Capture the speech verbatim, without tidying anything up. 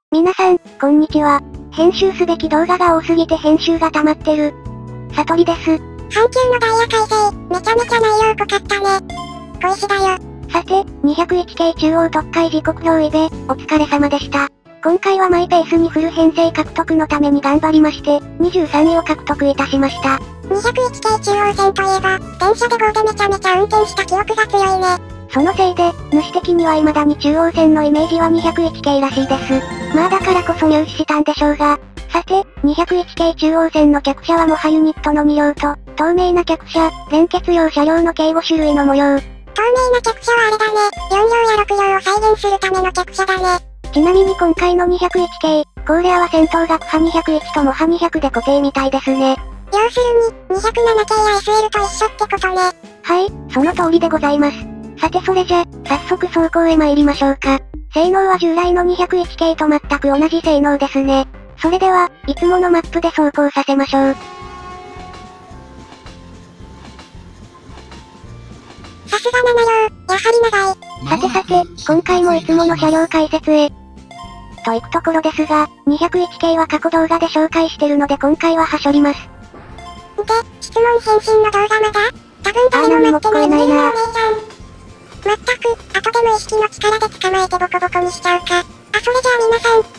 皆さん、こんにちは。編集すべき動画が多すぎて編集が溜まってる。さとりです。 阪急のダイヤ改正、めちゃめちゃ内容濃かったね。小石だよ。 さて、にひゃくいち系中央特会時刻表イベ、お疲れ様でした。今回はマイペースにフル編成獲得のために頑張りまして、にじゅうさんいを獲得いたしました。 にひゃくいち系中央線といえば、電車で ゴー でめちゃめちゃ運転した記憶が強いね。 そのせいで、主的には未だに中央線のイメージはにひゃくいち系らしいです。まあだからこそ入手したんでしょうが。さて、にひゃくいち系中央線の客車はもはユニットのに両と、透明な客車、連結用車両の計ご種類の模様。 透明な客車はあれだね、よん両やろく両を再現するための客車だね。 ちなみに今回のにひゃくいち系、コーレアは戦闘学派にひゃくいちとモハにひゃくで固定みたいですね。 要するに、にひゃくなな系や エスエル と一緒ってことね。 はい、その通りでございます。さてそれじゃ、早速走行へ参りましょうか。性能は従来のにひゃくいち系と全く同じ性能ですね。それでは、いつものマップで走行させましょう。 さすがなな両、やはり長い。 さてさて、今回もいつもの車両解説へ。といくところですが、にひゃくいち系は過去動画で紹介してるので今回ははしょります。 で、質問返信の動画まだ多分誰も待ってないんだよねーじゃん。まったく、後で無意識の力で捕まえてボコボコにしちゃうか。あ、それじゃあ皆さん、